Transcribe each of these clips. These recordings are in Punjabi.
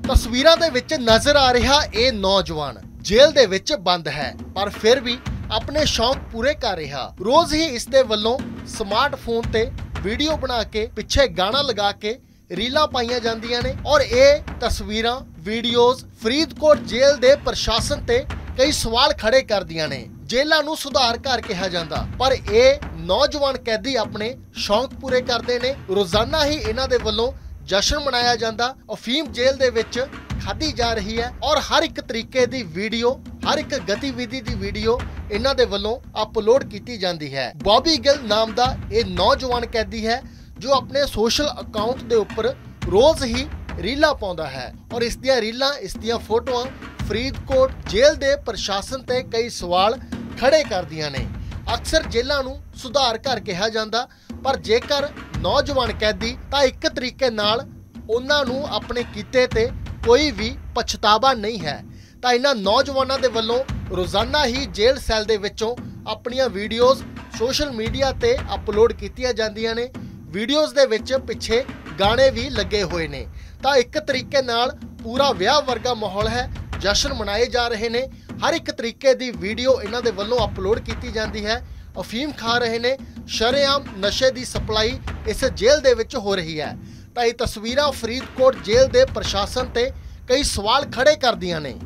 ਤਸਵੀਰਾਂ ਦੇ ਵਿੱਚ ਨਜ਼ਰ ਆ ਰਿਹਾ ਇਹ ਨੌਜਵਾਨ ਜੇਲ੍ਹ ਦੇ ਵਿੱਚ ਬੰਦ ਹੈ, ਪਰ ਫਿਰ ਵੀ ਆਪਣੇ ਸ਼ੌਕ ਪੂਰੇ ਕਰ ਰਿਹਾ। ਰੋਜ਼ ਹੀ ਇਸ ਦੇ ਵੱਲੋਂ ਸਮਾਰਟਫੋਨ ਤੇ ਵੀਡੀਓ ਬਣਾ ਕੇ ਪਿੱਛੇ ਗਾਣਾ ਲਗਾ ਕੇ ਰੀਲਾਂ ਪਾਈਆਂ ਜਾਂਦੀਆਂ ਨੇ ਔਰ ਇਹ ਤਸਵੀਰਾਂ ਵੀਡੀਓਜ਼ ਫਰੀਦਕੋਟ ਜੇਲ੍ਹ ਦੇ ਪ੍ਰਸ਼ਾਸਨ ਤੇ ਕਈ ਸਵਾਲ ਖੜੇ ਕਰਦੀਆਂ ਨੇ। ਜੇਲ੍ਹਾਂ ਨੂੰ ਸੁਧਾਰ ਘਰ ਕਿਹਾ ਜਾਂਦਾ, ਪਰ ਇਹ ਨੌਜਵਾਨ ਕੈਦੀ ਆਪਣੇ ਸ਼ੌਕ ਪੂਰੇ ਕਰਦੇ ਨੇ। ਰੋਜ਼ਾਨਾ ਹੀ ਇਹਨਾਂ ਦੇ ਵੱਲੋਂ ਜਸ਼ਨ ਮਨਾਇਆ ਜਾਂਦਾ। ਅਫੀਮ ਜੇਲ੍ਹ ਦੇ ਵਿੱਚ ਖਾਧੀ ਜਾ ਰਹੀ ਹੈ ਔਰ ਹਰ ਇੱਕ ਤਰੀਕੇ ਦੀ ਵੀਡੀਓ, ਹਰ ਇੱਕ ਗਤੀਵਿਧੀ ਦੀ ਵੀਡੀਓ ਇਹਨਾਂ ਦੇ ਵੱਲੋਂ ਅਪਲੋਡ ਕੀਤੀ ਜਾਂਦੀ ਹੈ। ਬੌਬੀ ਗਿੱਲ ਨਾਮ ਦਾ ਇਹ ਨੌਜਵਾਨ ਕੈਦੀ ਹੈ ਜੋ ਆਪਣੇ ਸੋਸ਼ਲ ਅਕਾਊਂਟ ਦੇ ਉੱਪਰ ਰੋਜ਼ ਹੀ ਰੀਲਾਂ ਪਾਉਂਦਾ ਹੈ ਔਰ ਇਸ ਦੀਆਂ ਰੀਲਾਂ, ਇਸ ਦੀਆਂ ਫੋਟੋਆਂ ਫਰੀਦਕੋਟ ਜੇਲ੍ਹ ਦੇ ਪ੍ਰਸ਼ਾਸਨ ਤੇ ਕਈ ਸਵਾਲ ਖੜੇ ਕਰਦੀਆਂ ਨੇ। ਅਕਸਰ ਜੇਲ੍ਹਾਂ ਨੂੰ ਸੁਧਾਰ ਘਰ ਕਿਹਾ ਜਾਂਦਾ, ਪਰ ਜੇਕਰ ਨੌਜਵਾਨ ਕੈਦੀ ਤਾਂ ਇੱਕ ਤਰੀਕੇ ਨਾਲ ਉਹਨਾਂ ਨੂੰ ਆਪਣੇ ਕੀਤੇ ਤੇ ਕੋਈ ਵੀ ਪਛਤਾਵਾ ਨਹੀਂ ਹੈ। ਤਾਂ ਇਹਨਾਂ ਨੌਜਵਾਨਾਂ ਦੇ ਵੱਲੋਂ ਰੋਜ਼ਾਨਾ ਹੀ ਜੇਲ੍ਹ ਸੈੱਲ ਦੇ ਵਿੱਚੋਂ ਆਪਣੀਆਂ ਵੀਡੀਓਜ਼ ਸੋਸ਼ਲ ਮੀਡੀਆ ਤੇ ਅਪਲੋਡ ਕੀਤੀਆਂ ਜਾਂਦੀਆਂ ਨੇ। ਵੀਡੀਓਜ਼ ਦੇ ਵਿੱਚ ਪਿੱਛੇ ਗਾਣੇ ਵੀ ਲੱਗੇ ਹੋਏ ਨੇ। ਤਾਂ ਇੱਕ ਤਰੀਕੇ ਨਾਲ ਪੂਰਾ ਵਿਆਹ ਵਰਗਾ ਮਾਹੌਲ ਹੈ, ਜਸ਼ਨ ਮਨਾਏ ਜਾ ਰਹੇ ਨੇ। ਹਰ ਇੱਕ ਤਰੀਕੇ ਦੀ ਵੀਡੀਓ ਇਹਨਾਂ ਦੇ ਵੱਲੋਂ ਅਪਲੋਡ ਕੀਤੀ ਜਾਂਦੀ ਹੈ। ਅਫੀਮ ਖਾ ਰਹੇ ਨੇ, ਸ਼ਰੇਆਮ ਨਸ਼ੇ ਦੀ ਸਪਲਾਈ ਇਸ ਜੇਲ੍ਹ ਦੇ ਵਿੱਚ ਹੋ ਰਹੀ ਹੈ। ਤਾਂ ਇਹ ਤਸਵੀਰਾਂ ਫਰੀਦਕੋਟ ਜੇਲ੍ਹ ਦੇ ਪ੍ਰਸ਼ਾਸਨ ਤੇ ਕਈ ਸਵਾਲ ਖੜੇ ਕਰਦੀਆਂ ਨੇ।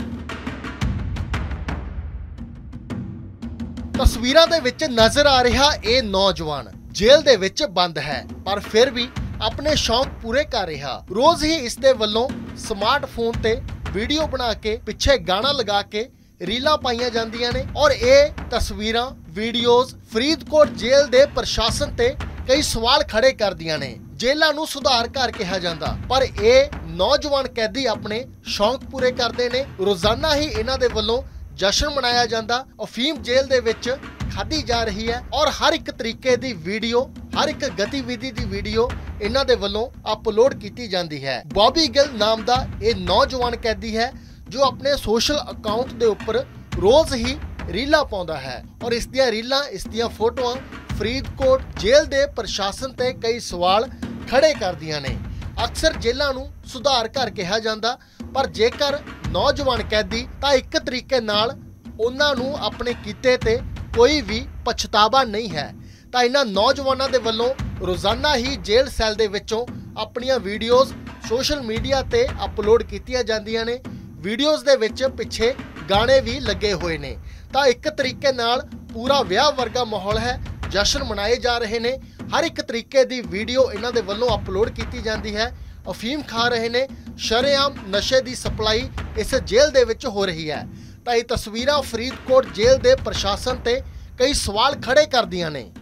ਤਸਵੀਰਾਂ ਦੇ ਵਿੱਚ ਨਜ਼ਰ ਆ ਰਿਹਾ ਇਹ ਨੌਜਵਾਨ ਜੇਲ੍ਹ ਦੇ ਵਿੱਚ ਬੰਦ ਹੈ, ਪਰ ਫਿਰ ਵੀ ਆਪਣੇ ਸ਼ੌਕ ਪੂਰੇ ਕਰ ਰਿਹਾ। ਰੋਜ਼ ਹੀ ਇਸ ਦੇ ਵੱਲੋਂ ਸਮਾਰਟਫੋਨ ਤੇ ਵੀਡੀਓ ਬਣਾ ਕੇ ਪਿੱਛੇ ਗਾਣਾ ਲਗਾ ਕੇ ਰੀਲਾਂ ਪਾਈਆਂ ਜਾਂਦੀਆਂ ਨੇ ਔਰ ਇਹ ਤਸਵੀਰਾਂ ਵੀਡੀਓਜ਼ ਫਰੀਦਕੋਟ ਜੇਲ੍ਹ ਦੇ ਪ੍ਰਸ਼ਾਸਨ ਤੇ ਕਈ ਸਵਾਲ ਖੜੇ ਕਰਦੀਆਂ ਨੇ। ਜੇਲ੍ਹਾਂ ਨੂੰ ਸੁਧਾਰ ਘਰ ਕਿਹਾ ਜਾਂਦਾ, ਪਰ ਇਹ ਨੌਜਵਾਨ ਕੈਦੀ ਆਪਣੇ ਸ਼ੌਕ ਪੂਰੇ ਕਰਦੇ ਨੇ। ਰੋਜ਼ਾਨਾ ਹੀ ਇਹਨਾਂ ਦੇ ਵੱਲੋਂ ਜਸ਼ਨ ਮਨਾਇਆ ਜਾਂਦਾ। ਅਫੀਮ ਜੇਲ੍ਹ ਦੇ ਵਿੱਚ ਖਾਧੀ ਜਾ ਰਹੀ ਹੈ ਔਰ ਹਰ ਇੱਕ ਤਰੀਕੇ ਦੀ ਵੀਡੀਓ, ਹਰ ਇੱਕ ਗਤੀਵਿਧੀ ਦੀ ਵੀਡੀਓ ਇਹਨਾਂ ਦੇ ਵੱਲੋਂ ਅਪਲੋਡ ਕੀਤੀ ਜਾਂਦੀ ਹੈ। ਬੌਬੀ ਗਿੱਲ ਨਾਮ ਦਾ ਇਹ ਨੌਜਵਾਨ ਕੈਦੀ ਹੈ ਜੋ ਆਪਣੇ ਸੋਸ਼ਲ ਅਕਾਊਂਟ ਦੇ ਉੱਪਰ ਰੋਜ਼ ਹੀ ਰੀਲਾਂ ਪਾਉਂਦਾ ਹੈ ਔਰ ਇਸ ਦੀਆਂ ਰੀਲਾਂ, ਇਸ ਦੀਆਂ ਫੋਟੋਆਂ ਫਰੀਦਕੋਟ ਜੇਲ੍ਹ ਦੇ ਪ੍ਰਸ਼ਾਸਨ ਤੇ ਕਈ ਸਵਾਲ ਖੜੇ ਕਰਦੀਆਂ ਨੇ। ਅਕਸਰ ਜੇਲ੍ਹਾਂ ਨੂੰ ਸੁਧਾਰ ਘਰ ਕਿਹਾ ਜਾਂਦਾ, ਪਰ ਜੇਕਰ ਨੌਜਵਾਨ ਕੈਦੀ ਤਾਂ ਇੱਕ ਤਰੀਕੇ ਨਾਲ ਉਹਨਾਂ ਨੂੰ ਆਪਣੇ ਕੀਤੇ ਤੇ ਕੋਈ ਵੀ ਪਛਤਾਵਾ ਨਹੀਂ ਹੈ। ਤਾਂ ਇਹਨਾਂ ਨੌਜਵਾਨਾਂ ਦੇ ਵੱਲੋਂ ਰੋਜ਼ਾਨਾ ਹੀ ਜੇਲ੍ਹ ਸੈੱਲ ਦੇ ਵਿੱਚੋਂ ਆਪਣੀਆਂ ਵੀਡੀਓਜ਼ ਸੋਸ਼ਲ ਮੀਡੀਆ ਤੇ ਅਪਲੋਡ ਕੀਤੀਆਂ ਜਾਂਦੀਆਂ ਨੇ। ਵੀਡੀਓਜ਼ ਦੇ ਵਿੱਚ ਪਿੱਛੇ ਗਾਣੇ ਵੀ ਲੱਗੇ ਹੋਏ ਨੇ। ਤਾਂ ਇੱਕ ਤਰੀਕੇ ਨਾਲ ਪੂਰਾ ਵਿਆਹ ਵਰਗਾ ਮਾਹੌਲ ਹੈ, ਜਸ਼ਨ ਮਨਾਏ ਜਾ ਰਹੇ ਨੇ। ਹਰ ਇੱਕ ਤਰੀਕੇ ਦੀ ਵੀਡੀਓ ਇਹਨਾਂ ਦੇ ਵੱਲੋਂ ਅਪਲੋਡ ਕੀਤੀ ਜਾਂਦੀ ਹੈ। ਅਫੀਮ ਖਾ ਰਹੇ ਨੇ, ਸ਼ਰੇਆਮ ਨਸ਼ੇ ਦੀ ਸਪਲਾਈ ਇਸ ਜੇਲ੍ਹ ਦੇ ਵਿੱਚ ਹੋ ਰਹੀ ਹੈ। ਤਾਂ ਇਹ ਤਸਵੀਰਾਂ ਫਰੀਦਕੋਟ ਜੇਲ੍ਹ ਦੇ ਪ੍ਰਸ਼ਾਸਨ ਤੇ ਕਈ ਸਵਾਲ ਖੜੇ ਕਰਦੀਆਂ ਨੇ।